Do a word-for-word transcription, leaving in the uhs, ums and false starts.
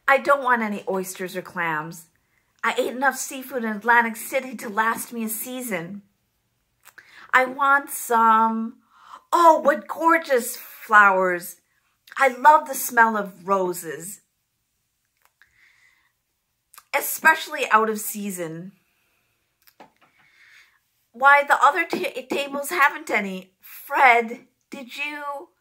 I don't want any oysters or clams. I ate enough seafood in Atlantic City to last me a season. I want some, oh, what gorgeous flowers. I love the smell of roses, especially out of season. Why, the other ta tables haven't any. Fred, did you?